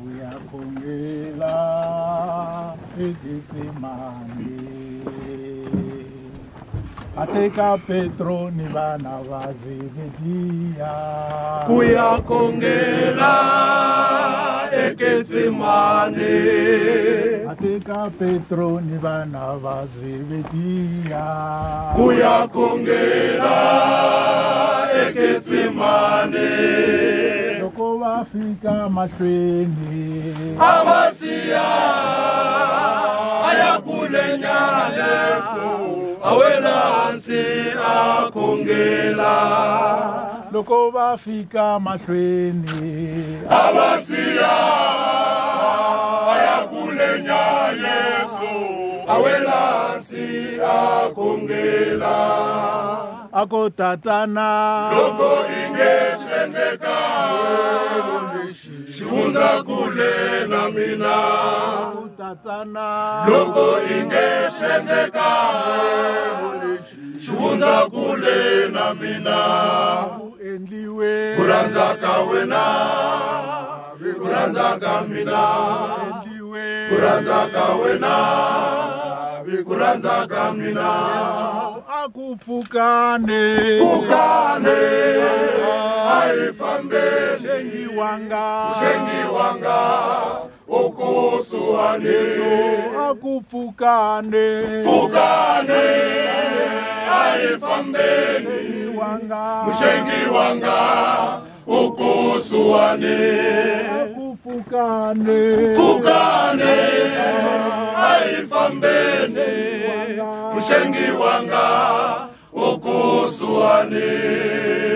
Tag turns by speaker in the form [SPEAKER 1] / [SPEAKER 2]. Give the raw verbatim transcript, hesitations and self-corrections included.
[SPEAKER 1] uyakongela ekitsimani ateka Petro ni bana ba Zebedia
[SPEAKER 2] uyakongela ekitsimani
[SPEAKER 1] ateka Petro ni bana ba Zebedia
[SPEAKER 2] uyakongela ekitsimani
[SPEAKER 1] loko bafika mahlweni
[SPEAKER 2] amasiya ayakulenya Yesu awela hansi akongela
[SPEAKER 1] loko bafika mahlweni
[SPEAKER 2] amasiya ayakulenya Yesu awela hansi akongela
[SPEAKER 1] akotatana
[SPEAKER 2] loko ingeshendeka shunda kule na mina
[SPEAKER 1] akotatana
[SPEAKER 2] loko ingeshendeka shunda kule na mina
[SPEAKER 1] endliwe
[SPEAKER 2] kuranza kawena kuranza kamina
[SPEAKER 1] endliwe
[SPEAKER 2] kuranza kawena kuranza kamina
[SPEAKER 1] akufukane
[SPEAKER 2] fukane aifambe
[SPEAKER 1] shengi wanga
[SPEAKER 2] shengi wanga ukusuhane
[SPEAKER 1] akufukane
[SPEAKER 2] fukane aifambe
[SPEAKER 1] wanga
[SPEAKER 2] shengi wanga ukusuhane
[SPEAKER 1] akufukane
[SPEAKER 2] fukane aifambene mshengi wanga ukusuhane